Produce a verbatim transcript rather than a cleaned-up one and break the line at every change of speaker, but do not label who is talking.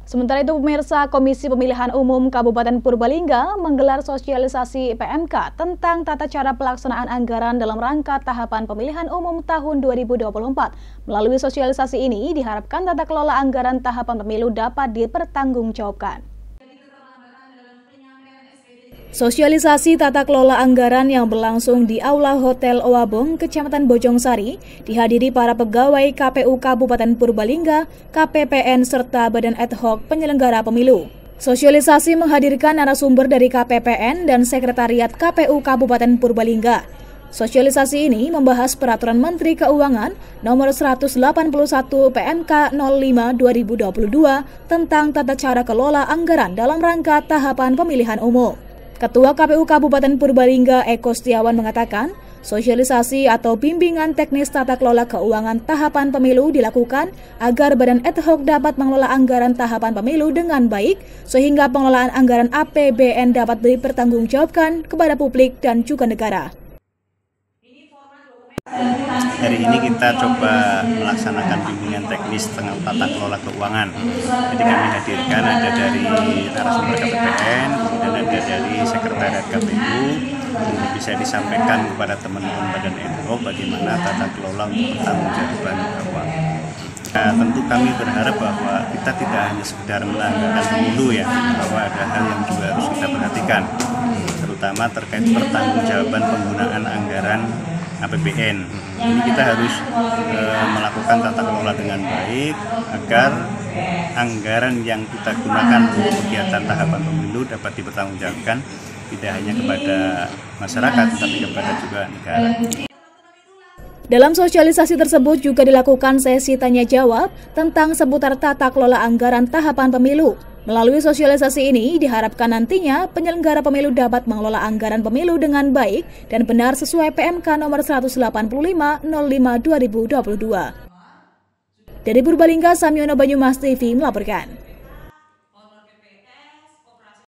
Sementara itu, pemirsa, Komisi Pemilihan Umum Kabupaten Purbalingga menggelar sosialisasi P M K tentang tata cara pelaksanaan anggaran dalam rangka tahapan pemilihan umum tahun dua ribu dua puluh empat. Melalui sosialisasi ini, diharapkan tata kelola anggaran tahapan pemilu dapat dipertanggungjawabkan. Sosialisasi tata kelola anggaran yang berlangsung di Aula Hotel Owabong, Kecamatan Bojongsari, dihadiri para pegawai K P U Kabupaten Purbalingga, K P P N, serta Badan Ad Hoc Penyelenggara Pemilu. Sosialisasi menghadirkan narasumber dari K P P N dan Sekretariat K P U Kabupaten Purbalingga. Sosialisasi ini membahas Peraturan Menteri Keuangan Nomor seratus delapan puluh satu P M K nol lima dua ribu dua puluh dua tentang tata cara kelola anggaran dalam rangka tahapan pemilihan umum. Ketua K P U Kabupaten Purbalingga Eko Setiawan mengatakan, sosialisasi atau bimbingan teknis tata kelola keuangan tahapan pemilu dilakukan agar Badan Ad Hoc dapat mengelola anggaran tahapan pemilu dengan baik, sehingga pengelolaan anggaran A P B N dapat dipertanggungjawabkan kepada publik dan juga negara.
Hari ini kita coba melaksanakan bimbingan teknis tentang tata kelola keuangan. Jadi kami hadirkan ada dari narasumber K P P N, kemudian ada dari Sekretariat K P U, untuk bisa disampaikan kepada teman-teman Badan Ad Hoc bagaimana tata kelola untuk pertanggungjawaban keuangan. Nah, tentu kami berharap bahwa kita tidak hanya sekedar melanggarkan pemilu ya, bahwa ada hal yang juga harus kita perhatikan, terutama terkait pertanggungjawaban penggunaan anggaran A P B N. Ini kita harus e, melakukan tata kelola dengan baik agar anggaran yang kita gunakan untuk kegiatan tahapan pemilu dapat dipertanggungjawabkan tidak hanya kepada masyarakat tetapi kepada juga negara.
Dalam sosialisasi tersebut juga dilakukan sesi tanya jawab tentang seputar tata kelola anggaran tahapan pemilu. Melalui sosialisasi ini diharapkan nantinya penyelenggara pemilu dapat mengelola anggaran pemilu dengan baik dan benar sesuai P M K nomor seratus delapan puluh lima nol lima dua ribu dua puluh dua. Dari Purbalingga, Samyono Banyumas T V melaporkan.